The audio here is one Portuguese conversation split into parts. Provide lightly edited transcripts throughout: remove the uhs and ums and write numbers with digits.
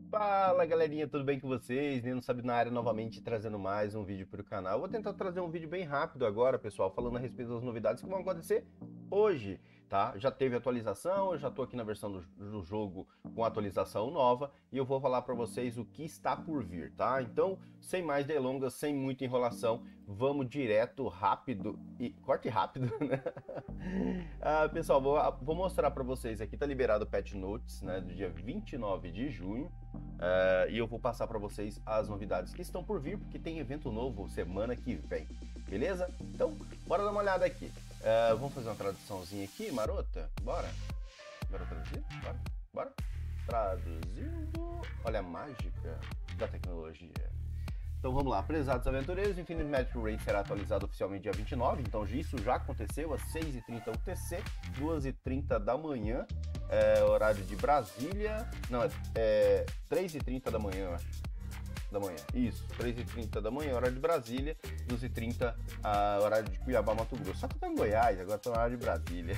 Fala galerinha, tudo bem com vocês? Neno Sabe na área novamente trazendo mais um vídeo para o canal. Eu vou tentar trazer um vídeo bem rápido agora, pessoal, falando a respeito das novidades que vão acontecer hoje, tá? Já teve atualização, eu já tô aqui na versão do jogo com atualização nova e eu vou falar para vocês o que está por vir, tá? Então, sem mais delongas, sem muita enrolação, vamos direto, rápido e corte rápido, né? Pessoal, vou mostrar para vocês aqui, tá liberado o Patch Notes, né, do dia 29 de junho. E eu vou passar para vocês as novidades que estão por vir, porque tem evento novo semana que vem, beleza? Então, bora dar uma olhada aqui. Vamos fazer uma traduçãozinha aqui, marota? Bora? Bora traduzir? Bora? Bora? Traduzindo... Olha a mágica da tecnologia. Então vamos lá, prezados aventureiros, Infinite Magic Raid será atualizado oficialmente dia 29, então isso já aconteceu às 6h30 UTC, 2h30 da manhã, horário de Brasília, não, 3h30 da manhã, eu acho, da manhã, isso, 3h30 da manhã, horário de Brasília, 2h30, horário de Cuiabá, Mato Grosso, só que tá em Goiás, agora tá no horário de Brasília.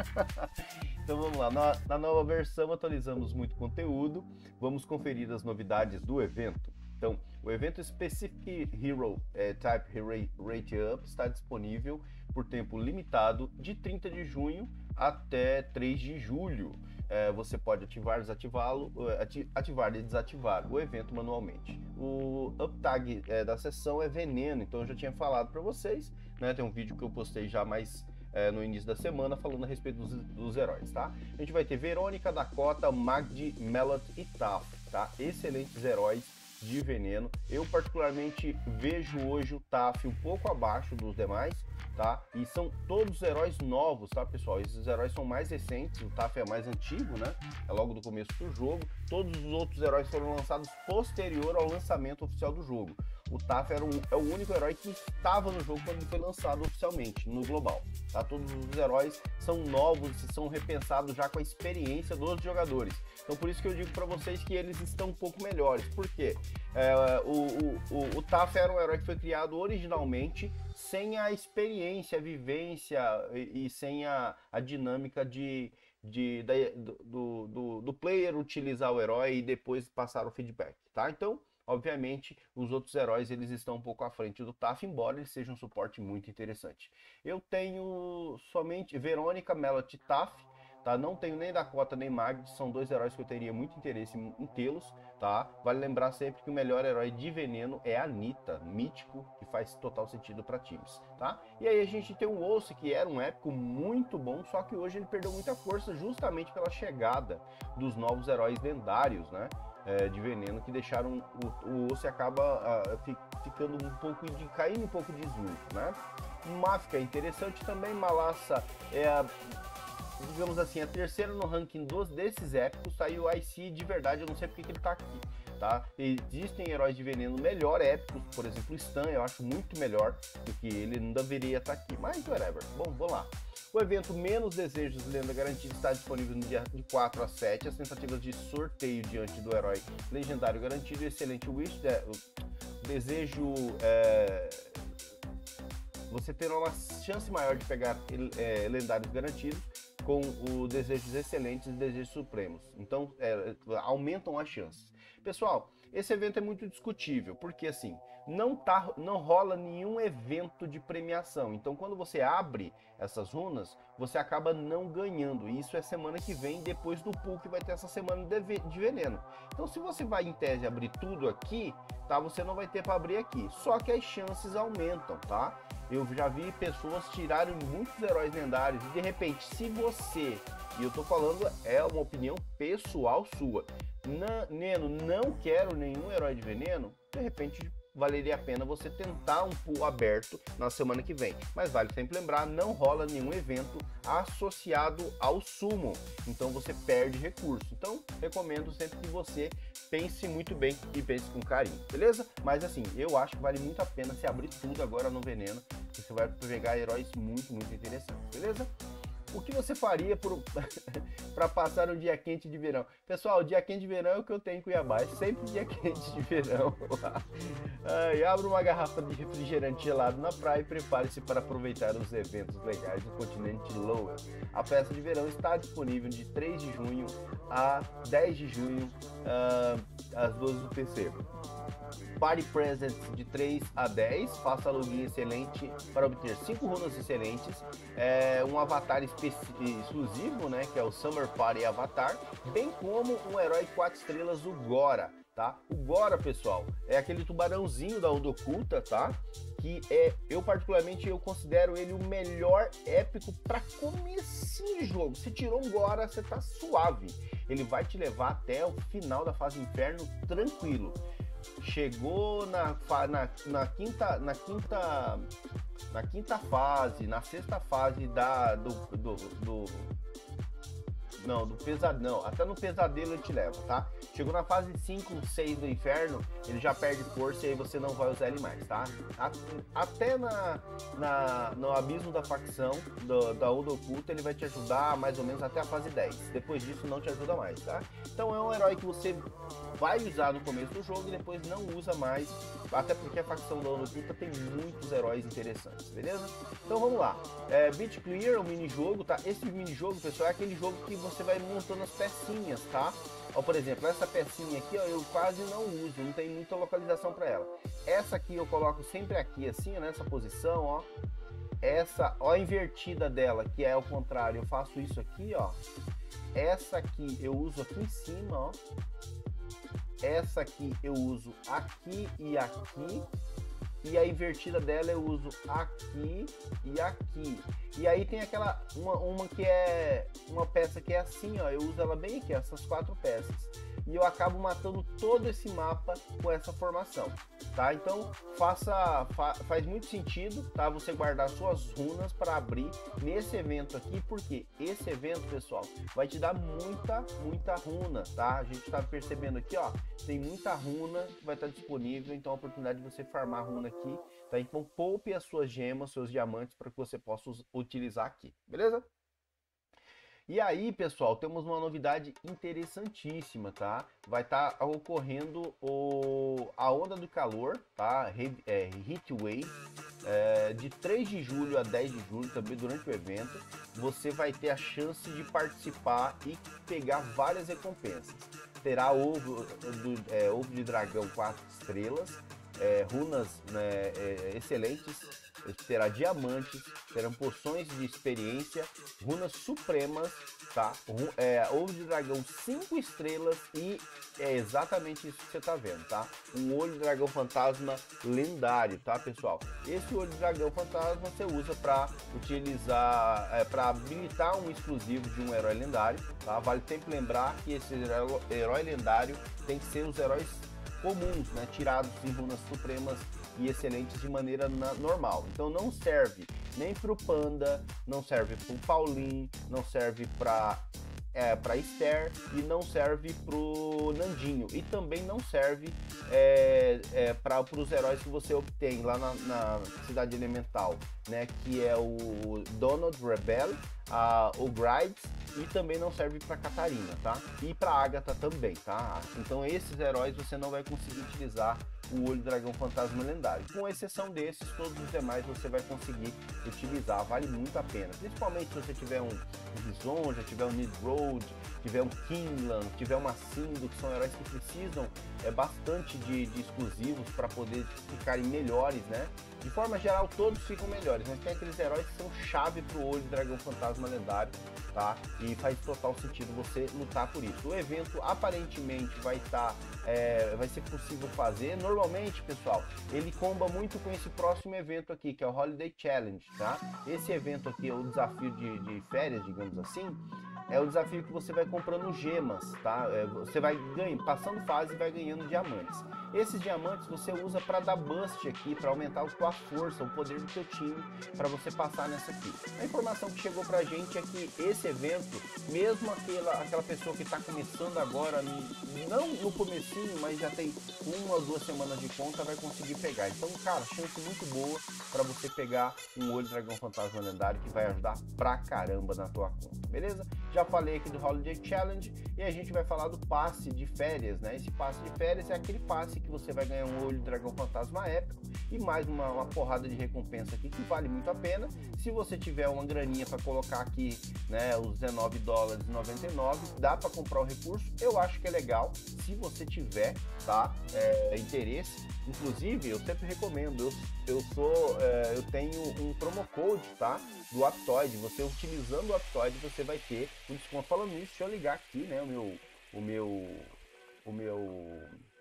Então vamos lá, na nova versão atualizamos muito conteúdo, vamos conferir as novidades do evento. Então, o evento Specific Hero Type Rate Up está disponível por tempo limitado de 30 de junho até 3 de julho. Você pode ativar e desativar o evento manualmente. O uptag da sessão é veneno, então eu já tinha falado para vocês, né? Tem um vídeo que eu postei já mais no início da semana falando a respeito dos heróis, tá? A gente vai ter Verônica, Dakota, Magdi, Melot e Taf, tá? Excelentes heróis de veneno. Eu particularmente vejo hoje o Taf um pouco abaixo dos demais, tá? E são todos heróis novos, tá, pessoal? Esses heróis são mais recentes, o Taf é mais antigo, né? É logo do começo do jogo. Todos os outros heróis foram lançados posterior ao lançamento oficial do jogo. O Taf é o único herói que estava no jogo quando ele foi lançado oficialmente, no global, tá? Todos os heróis são novos e são repensados já com a experiência dos jogadores. Então por isso que eu digo para vocês que eles estão um pouco melhores. Por quê? O Taf era um herói que foi criado originalmente sem a experiência, a vivência e sem a dinâmica do player utilizar o herói e depois passar o feedback, tá? Então, obviamente, os outros heróis eles estão um pouco à frente do Taf, embora eles sejam um suporte muito interessante. Eu tenho somente Verônica, Melot e Taf, tá? Não tenho nem Dakota nem Magdi, são dois heróis que eu teria muito interesse em tê-los, tá? Vale lembrar sempre que o melhor herói de veneno é a Nita, mítico, que faz total sentido para times, tá? E aí a gente tem o Wolse, que era um épico muito bom, só que hoje ele perdeu muita força justamente pela chegada dos novos heróis lendários, né? De veneno, que deixaram o Wolse acaba ficando caindo um pouco de desuso, né? Máfica é interessante também, Malassa digamos assim, a terceira no ranking desses épicos, tá? E o IC de verdade, eu não sei porque que ele tá aqui, tá? Existem heróis de veneno melhor épicos, por exemplo, o Stan, eu acho muito melhor do que ele, não deveria estar aqui, mas whatever. Bom, vamos lá. O evento Menos Desejos de Lenda Garantida está disponível no dia de 4 a 7. As tentativas de sorteio diante do herói legendário garantido e excelente wish, o desejo você terá uma chance maior de pegar lendários garantidos com os desejos excelentes e desejos supremos. Então, aumentam as chances. Pessoal, esse evento é muito discutível, porque assim, não rola nenhum evento de premiação. Então, quando você abre essas runas, você acaba não ganhando. E isso é semana que vem, depois do pool que vai ter essa semana de veneno. Então, se você vai, em tese, abrir tudo aqui, tá? Você não vai ter para abrir aqui. Só que as chances aumentam, tá? Eu já vi pessoas tirarem muitos heróis lendários e de repente, se você, e eu tô falando, é uma opinião pessoal sua, Neno, não quero nenhum herói de veneno, de repente valeria a pena você tentar um pool aberto na semana que vem. Mas vale sempre lembrar, não rola nenhum evento associado ao Summon, então você perde recurso. Então, recomendo sempre que você pense muito bem e pense com carinho, beleza? Mas assim, eu acho que vale muito a pena se abrir tudo agora no veneno, que você vai pegar heróis muito interessantes, beleza? O que você faria para passar um dia quente de verão? Pessoal, o dia quente de verão é o que eu tenho em Cuiabá, é sempre dia quente de verão. Abra uma garrafa de refrigerante gelado na praia e prepare-se para aproveitar os eventos legais do continente Lowell. A festa de verão está disponível de 3 de junho a 10 de junho. as 12 do PC. Party Presents de 3 a 10, faça login excelente para obter 5 runas excelentes, um avatar exclusivo, né, que é o Summer Party Avatar, bem como um herói 4 estrelas, o Gora, tá? O Gora, pessoal, é aquele tubarãozinho da Oda Oculta, tá? Que eu particularmente considero ele o melhor épico para comecinho de jogo. Se tirou um Gora, você tá suave. Ele vai te levar até o final da fase inferno tranquilo. Chegou na quinta fase, na sexta fase do pesadelo, até no pesadelo ele te leva, tá? Chegou na fase 5, 6 do inferno, ele já perde força e aí você não vai usar ele mais, tá? Até no abismo da facção da Oda Oculta ele vai te ajudar mais ou menos até a fase 10. Depois disso não te ajuda mais, tá? Então é um herói que você vai usar no começo do jogo e depois não usa mais, até porque a facção da Oda Oculta tem muitos heróis interessantes, beleza? Então vamos lá. Beat Clear, o minijogo, tá? Esse minijogo, pessoal, é aquele jogo que você vai montando as pecinhas, tá? Ó, por exemplo, essa pecinha aqui, ó, eu quase não uso, não tem muita localização para ela. Essa aqui eu coloco sempre aqui, assim, ó, nessa posição, ó. Essa, ó, a invertida dela, que é ao contrário, eu faço isso aqui, ó. Essa aqui eu uso aqui em cima, ó. Essa aqui eu uso aqui e aqui. E a invertida dela eu uso aqui e aqui. E aí tem aquela, uma que é uma peça que é assim, ó. Eu uso ela bem aqui, essas 4 peças. E eu acabo matando todo esse mapa com essa formação, tá? Então faz muito sentido, tá? Você guardar suas runas para abrir nesse evento aqui, porque esse evento, pessoal, vai te dar muita runa, tá? A gente tá percebendo aqui, ó, tem muita runa que vai estar disponível, então a oportunidade de você farmar runa aqui, tá? Então poupe as suas gemas, seus diamantes para que você possa utilizar aqui, beleza? E aí, pessoal, temos uma novidade interessantíssima, tá? Vai estar ocorrendo a onda do calor, tá? Heat Wave, de 3 de julho a 10 de julho, também durante o evento. Você vai ter a chance de participar e pegar várias recompensas. Terá ovo de dragão 4 estrelas, runas, né, excelentes. Terá diamantes, terão poções de experiência, runas supremas, tá? Ovo de dragão 5 estrelas e é exatamente isso que você tá vendo, tá? Um olho de dragão fantasma lendário, tá, pessoal? Esse olho de dragão fantasma você usa para utilizar, para habilitar um exclusivo de um herói lendário, tá? Vale sempre lembrar que esse herói lendário tem que ser os heróis comuns, né? Tirados em runas supremas e excelentes de maneira normal. Então não serve nem para o Panda, não serve para o Paulinho, não serve para Esther e não serve para o Nandinho. E também não serve para os heróis que você obtém lá na Cidade Elemental, né? Que é o Donald Rebel, o Grides, e também não serve para Catarina, tá? E para Agatha também, tá? Então esses heróis você não vai conseguir utilizar o olho dragão fantasma lendário. Com exceção desses, todos os demais você vai conseguir utilizar, vale muito a pena. Principalmente se você tiver um Lisonja, tiver um Nidroad, tiver um Kinlan, tiver uma Cindo, que são heróis que precisam bastante de exclusivos para poder ficarem melhores, né? De forma geral, todos ficam melhores, mas tem aqueles heróis que são chave para o olho de dragão fantasma lendário, tá? E faz total sentido você lutar por isso. O evento aparentemente vai ser possível fazer. Normalmente, pessoal, ele comba muito com esse próximo evento aqui, que é o Holiday Challenge, tá? Esse evento aqui é o desafio de férias, digamos assim. É o desafio que você vai comprando gemas, tá? Você vai passando fase e vai ganhando diamantes. Esses diamantes você usa para dar boost aqui, para aumentar a sua força, o poder do teu time, para você passar nessa aqui. A informação que chegou pra gente é que esse evento, mesmo aquela pessoa que está começando agora, não no comecinho, mas já tem 1 ou 2 semanas de conta, vai conseguir pegar. Então, cara, chance muito boa para você pegar um olho dragão fantasma lendário que vai ajudar pra caramba na tua conta, beleza? Já falei aqui do Holiday Challenge e a gente vai falar do passe de férias, né? Esse passe de férias é aquele passe que você vai ganhar um olho de dragão fantasma épico e mais uma porrada de recompensa aqui que vale muito a pena. Se você tiver uma graninha para colocar aqui, né, os $19,99, dá para comprar o recurso. Eu acho que é legal se você tiver, tá, interesse. Inclusive, eu sempre recomendo, eu tenho um promo code, tá, do Aptoide. Você utilizando o Aptoide, você vai ter um desconto. Falando nisso, deixa eu ligar aqui, né, o meu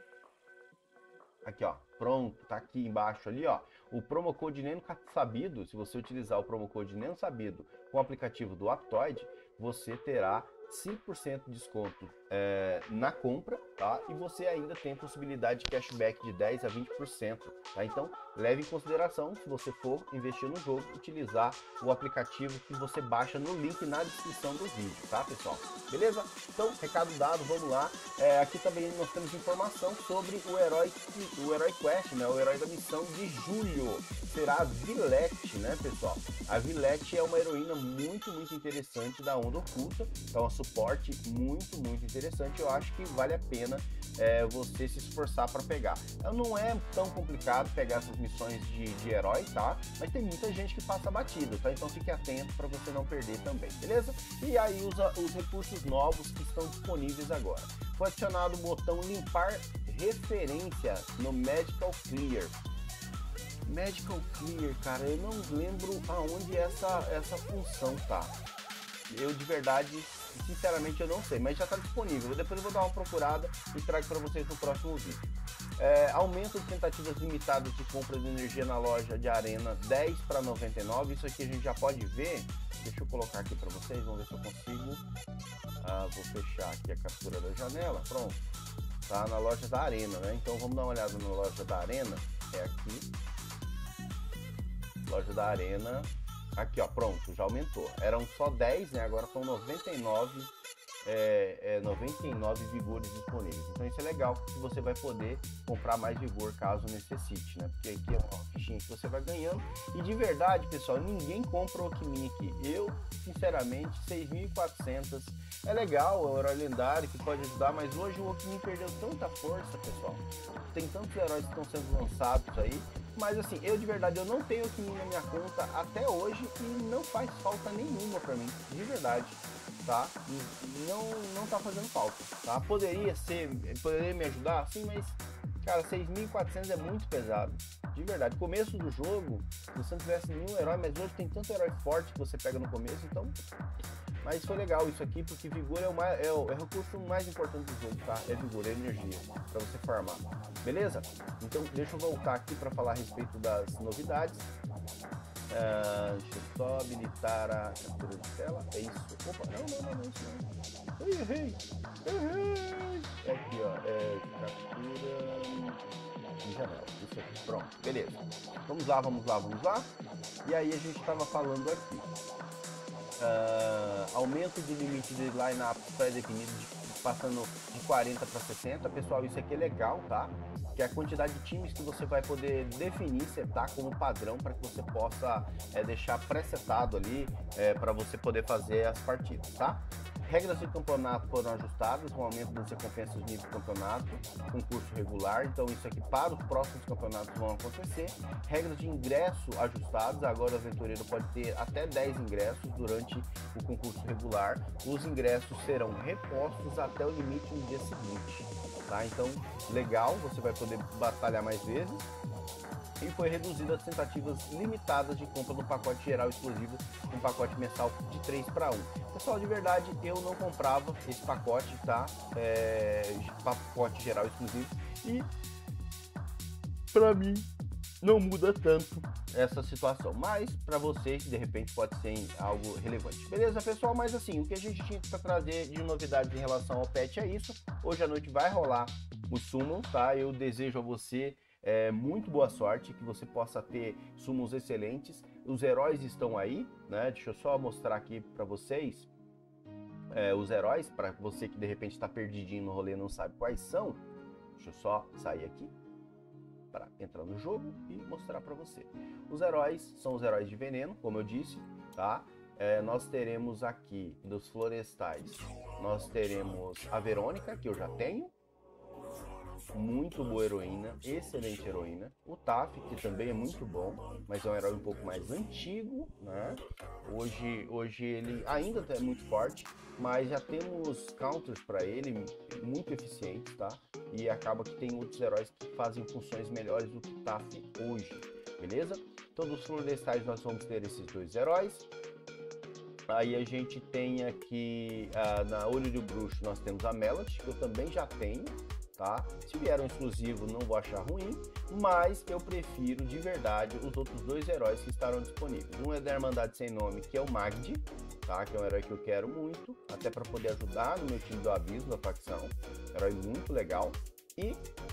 aqui, ó, pronto, tá aqui embaixo ali, ó, o promo code Neno Sabido. Se você utilizar o promo code Neno Sabido com o aplicativo do Aptoide, você terá 5% de desconto na compra, tá? E você ainda tem a possibilidade de cashback de 10 a 20%, tá? Então, leve em consideração, se você for investir no jogo, utilizar o aplicativo que você baixa no link na descrição do vídeo, tá, pessoal? Beleza? Então, recado dado, vamos lá. Aqui também nós temos informação sobre o herói Quest, né? O herói da missão de julho. Será a Villette, né, pessoal? A Villette é uma heroína muito interessante da Onda Oculta. Então, é um suporte muito interessante. Eu acho que vale a pena você se esforçar para pegar. Não é tão complicado pegar essas missões de herói, tá? Mas tem muita gente que passa batido, tá? Então fique atento para você não perder também, beleza? E aí usa os recursos novos que estão disponíveis agora. Foi adicionado o botão limpar referência no Magical Clear. Magical Clear, cara, eu não lembro aonde essa função tá. Eu de verdade, sinceramente, eu não sei, mas já está disponível. Depois eu vou dar uma procurada e trago para vocês no próximo vídeo. Aumento de tentativas limitadas de compra de energia na loja de Arena, 10 para 99. Isso aqui a gente já pode ver. Deixa eu colocar aqui para vocês, vamos ver se eu consigo. Vou fechar aqui a captura da janela, pronto. Tá na loja da Arena, né? Então vamos dar uma olhada na loja da Arena. É aqui. Loja da Arena. Aqui, ó, pronto, já aumentou. Eram só 10, né? Agora são 99, 99 vigores disponíveis. Então isso é legal, porque você vai poder comprar mais vigor caso necessite, né? Porque aqui é uma fichinha que você vai ganhando. E de verdade, pessoal, ninguém compra o Okmin aqui. Eu, sinceramente, 6.400. É legal, é um herói lendário que pode ajudar, mas hoje o Okmin perdeu tanta força, pessoal. Tem tantos heróis que estão sendo lançados aí. Mas assim, eu de verdade, eu não tenho Okmin na minha conta até hoje e não faz falta nenhuma pra mim, de verdade, tá? Não tá fazendo falta, tá? Poderia me ajudar, sim, mas, cara, 6.400 é muito pesado, de verdade. Começo do jogo, se você não tivesse nenhum herói, mas hoje tem tanto herói forte que você pega no começo, então... Mas foi legal isso aqui, porque vigor é o recurso mais importante do jogo, tá? É vigor, é energia, pra você farmar. Beleza? Então, deixa eu voltar aqui para falar a respeito das novidades. Deixa eu só habilitar a captura de tela. É isso. Opa, não, isso não. Eu errei. É aqui, ó. Captura de janela. Isso aqui. Pronto, beleza. Vamos lá. E aí a gente estava falando aqui. Aumento do limite de line-up pré-definido, passando de 40 para 60. Pessoal, isso aqui é legal, tá? Que é a quantidade de times que você vai poder definir, setar como padrão para que você possa deixar pré-setado ali para você poder fazer as partidas, tá? Regras do campeonato foram ajustadas, com aumento das recompensas do nível do campeonato, concurso regular, então isso aqui para os próximos campeonatos vão acontecer. Regras de ingresso ajustadas, agora o aventureiro pode ter até 10 ingressos durante o concurso regular. Os ingressos serão repostos até o limite no dia seguinte, tá? Então, legal, você vai poder batalhar mais vezes. E foi reduzida as tentativas limitadas de compra no pacote geral exclusivo, um pacote mensal de 3 para 1. Pessoal, de verdade, eu não comprava esse pacote, tá? Pacote geral exclusivo. E, pra mim, não muda tanto essa situação. Mas, pra vocês, de repente, pode ser algo relevante. Beleza, pessoal? Mas, assim, o que a gente tinha para trazer de novidades em relação ao patch é isso. Hoje à noite vai rolar o Summons, tá? Eu desejo a você... muito boa sorte, que você possa ter summons excelentes. Os heróis estão aí, né? Deixa eu só mostrar aqui para vocês os heróis, para você que de repente está perdidinho no rolê e não sabe quais são. Deixa eu só sair aqui para entrar no jogo e mostrar para você. Os heróis são os heróis de veneno, como eu disse, tá? nós teremos aqui dos florestais, nós teremos a Verônica, que eu já tenho, muito boa heroína, excelente heroína. O Taf, que também é muito bom, mas é um herói um pouco mais antigo, né? Hoje ele ainda é muito forte, mas já temos counters para ele muito eficientes, tá? E acaba que tem outros heróis que fazem funções melhores do que o Taf hoje, beleza? Então dos florestais nós vamos ter esses dois heróis. Aí a gente tem aqui, na Olho do Bruxo, nós temos a Melody, que eu também já tenho, tá? Se vier um exclusivo, não vou achar ruim, mas eu prefiro de verdade os outros dois heróis que estarão disponíveis. Um é da Irmandade Sem Nome, que é o Magdi, tá? Que é um herói que eu quero muito, até para poder ajudar no meu time do Abismo, da facção. Herói muito legal. E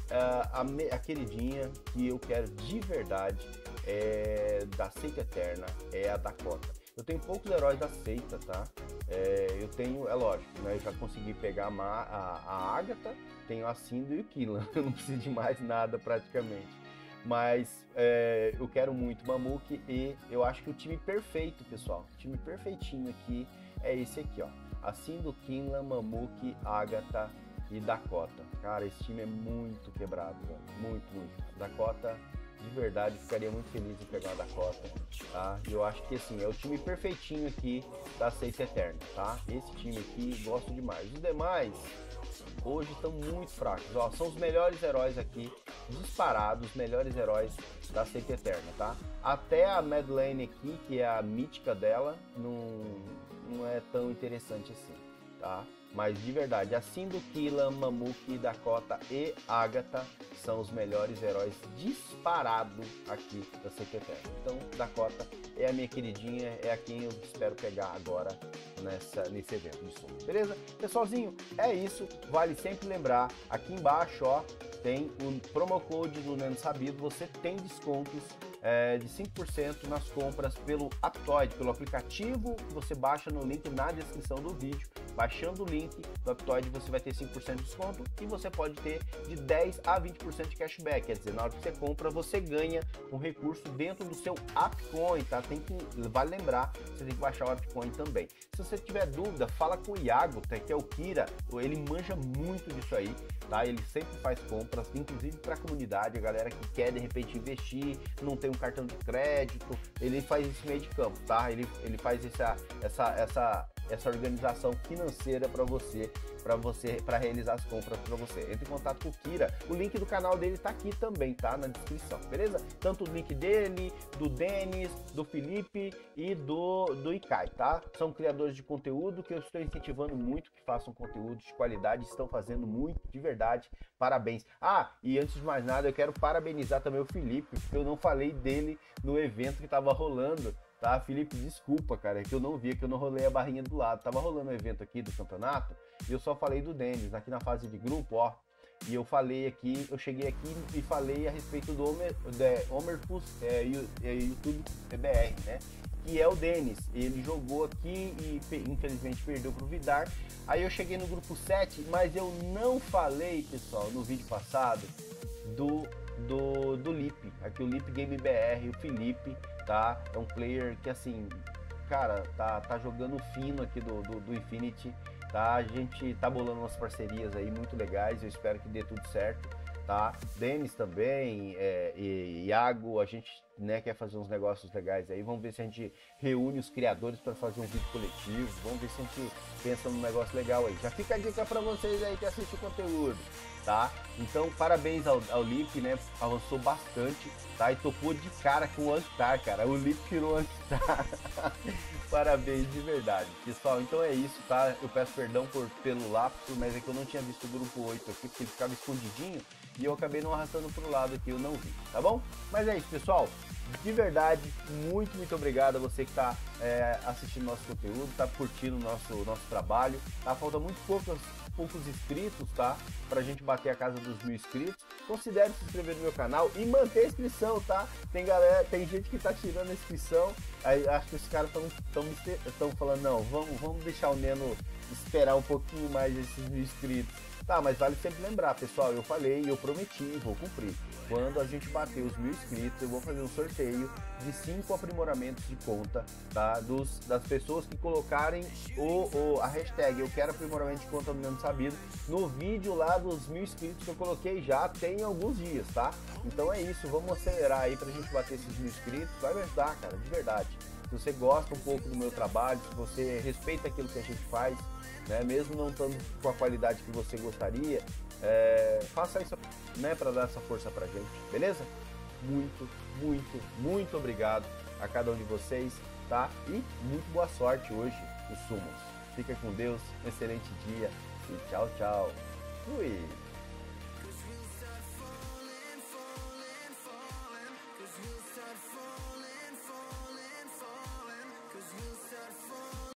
a queridinha que eu quero de verdade da Seita Eterna é a Dakota. Eu tenho poucos heróis da Seita, tá? Eu tenho, é lógico, né? Eu já consegui pegar a Agatha, tenho a Cinder e o Killan. Eu não preciso de mais nada praticamente. Mas eu quero muito Mamuki e eu acho que o time perfeito, pessoal, o time perfeitinho aqui é esse aqui, ó. A Cinder, Killan, Mamuki, Agatha e Dakota. Cara, esse time é muito quebrado, velho. Muito. Dakota, de verdade, ficaria muito feliz em pegar a Dakota, tá? E eu acho que, assim, é o time perfeitinho aqui da Seita Eterna, tá? Esse time aqui, gosto demais. Os demais, hoje, estão muito fracos, ó. São os melhores heróis aqui, disparados, os melhores heróis da Seita Eterna, tá? Até a Madeleine aqui, que é a mítica dela, não é tão interessante assim, tá? Mas de verdade, assim do Killan, Mamuki, Dakota e Agatha são os melhores heróis disparados aqui da Seita Eterna. Então, Dakota é a minha queridinha, é a quem eu espero pegar agora nesse evento de sombra, beleza? Pessoalzinho, é isso. Vale sempre lembrar, aqui embaixo, ó, tem o promo code do Neno Sabido, você tem descontos de 5% nas compras pelo Aptoide, pelo aplicativo que você baixa no link na descrição do vídeo. Baixando o link do Aptoide você vai ter 5% de desconto e você pode ter de 10 a 20% de cashback, quer dizer, na hora que você compra você ganha um recurso dentro do seu Apcoin, tá? Vale lembrar, você tem que baixar o Apcoin também. Se você tiver dúvida, fala com o Iago, tá? Que é o Kira, ele manja muito disso aí, tá? Ele sempre faz compras, inclusive para a comunidade, a galera que quer de repente investir, não tem um cartão de crédito, ele faz esse meio de campo, tá? Ele faz essa organização financeira para realizar as compras para você. Entre em contato com o Kira, o link do canal dele tá aqui também, tá? Na descrição, beleza? Tanto o link dele, do Denis, do Felipe e do Ikai, tá? São criadores de conteúdo que eu estou incentivando muito que façam conteúdo de qualidade, estão fazendo muito, de verdade, parabéns. E antes de mais nada, eu quero parabenizar também o Felipe, porque eu não falei dele no evento que tava rolando, tá? Felipe, desculpa, cara, é que eu não vi, que eu não rolei a barrinha do lado. Tava rolando um evento aqui do campeonato e eu só falei do Denis, aqui na fase de grupo, ó. E eu falei aqui, eu cheguei aqui e falei a respeito do Homerfus YouTube PBR, né? Que é o Denis. Ele jogou aqui e infelizmente perdeu pro Vidar. Aí eu cheguei no grupo 7, mas eu não falei, pessoal, no vídeo passado, do Lip. Aqui o Lip Game BR, o Felipe, tá? É um player que, assim, cara, tá jogando fino aqui do Infinity, tá? A gente tá bolando umas parcerias aí muito legais, eu espero que dê tudo certo, tá? Denis também, e Iago, a gente, né, quer fazer uns negócios legais aí, vamos ver se a gente reúne os criadores para fazer um vídeo coletivo, vamos ver se a gente pensa num negócio legal aí. Já fica a dica para vocês aí que assistem o conteúdo, tá? Então, parabéns ao Lip, né? Avançou bastante, tá? E topou de cara com o Antar, cara. O Lip tirou o Antar. Parabéns de verdade, pessoal. Então é isso, tá? Eu peço perdão pelo lapso, mas é que eu não tinha visto o grupo 8 aqui, porque ele ficava escondidinho e eu acabei não arrastando pro lado aqui, eu não vi, tá bom? Mas é isso, pessoal. De verdade, muito obrigado a você que está assistindo nosso conteúdo, está curtindo o nosso trabalho, tá? Falta muito poucos inscritos, tá? Pra gente bater a casa dos 1000 inscritos. Considere se inscrever no meu canal e manter a inscrição, tá? Tem gente que tá tirando a inscrição, aí acho que os caras estão falando, não, vamos deixar o Neno esperar um pouquinho mais esses 1000 inscritos. Tá, mas vale sempre lembrar, pessoal, eu falei, eu prometi, vou cumprir. Quando a gente bater os 1000 inscritos, eu vou fazer um sorteio de 5 aprimoramentos de conta, tá? Das pessoas que colocarem a hashtag eu quero aprimoramento de conta do Nando Sabido no vídeo lá dos 1000 inscritos que eu coloquei já tem alguns dias, tá? Então é isso, vamos acelerar aí pra gente bater esses 1000 inscritos, vai me ajudar, cara, de verdade. Se você gosta um pouco do meu trabalho, se você respeita aquilo que a gente faz, né, mesmo não estando com a qualidade que você gostaria, faça isso, né, para dar essa força pra gente, beleza? Muito, muito, muito obrigado a cada um de vocês, tá? E muito boa sorte hoje nos sumos. Fica com Deus, um excelente dia e tchau, tchau. Fui!